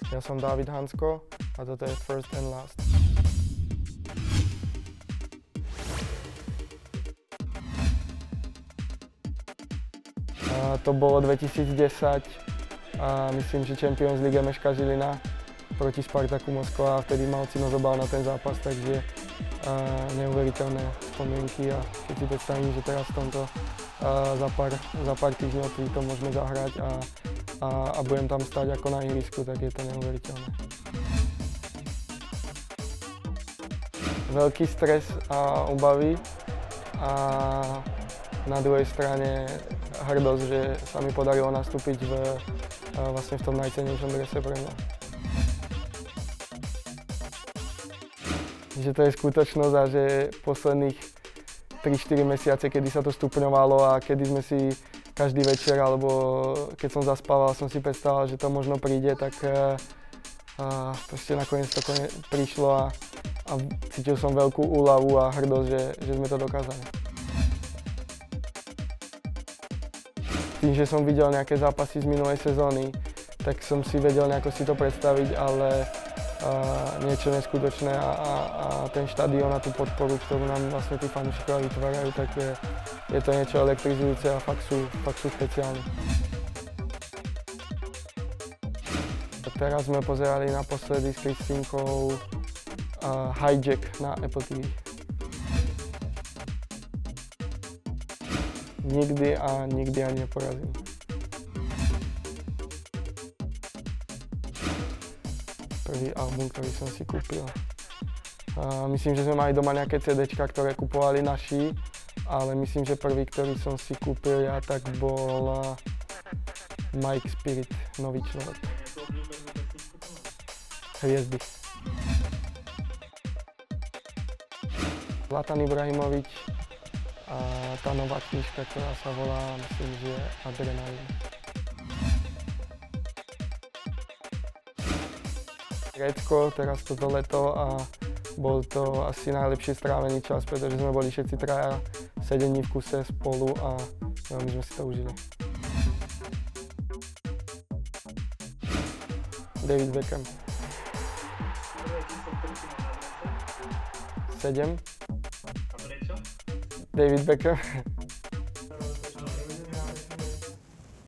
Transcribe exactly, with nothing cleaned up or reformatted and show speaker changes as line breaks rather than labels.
Ja som Dávid Hancko a toto je First and Last. A to bolo dvetisícdesať a myslím, že Champions League Meška Žilina proti Spartaku Moskva a vtedy ma ocino zobal na ten zápas, takže a, neuveriteľné spomienky a keď si predstavím, že teraz v tomto a, za, pár, za pár týždňov to môžeme zahrať a, a, a budem tam stať ako na ihrisku, tak je to neuveriteľné. Veľký stres a obavy a na druhej strane hrdosť, že sa mi podarilo nastúpiť v, vlastne v tom najcennejšom drese pre mňa. Že to je skutočnosť a že posledných tri štyri mesiace, kedy sa to stupňovalo a kedy sme si každý večer, alebo keď som zaspával, som si predstavoval, že to možno príde, tak a proste nakoniec to prišlo a, a cítil som veľkú úľavu a hrdosť, že, že sme to dokázali. Tým, že som videl nejaké zápasy z minulej sezóny, tak som si vedel nejako si to predstaviť, ale a, niečo neskutočné a, a, a ten štadión a tú podporu, ktorú nám vlastne tí fanúšikovia vytvárajú, tak je, je to niečo elektrizujúce a fakt sú, fakt sú špeciálni. Teraz sme pozerali naposledy s Kristínkou uh, Hijack na Apple tí ví. Nikdy a nikdy ani neporazím. Prvý album, ktorý som si kúpil. Uh, myslím, že sme mali doma nejaké cédéčka, ktoré kupovali naši, ale myslím, že prvý, ktorý som si kúpil ja, tak bol uh, Mike Spirit, Nový človek. Hviezdy. Zlatan Ibrahimovič a tá nová knižka, ktorá sa volá, myslím, že Adrenalin. Grécko, teraz toto leto a bol to asi najlepšie strávený čas, pretože sme boli všetci traja sedení v kuse spolu a veľmi sme si to užili. David Beckham. sedem.
A prečo?
David Beckham.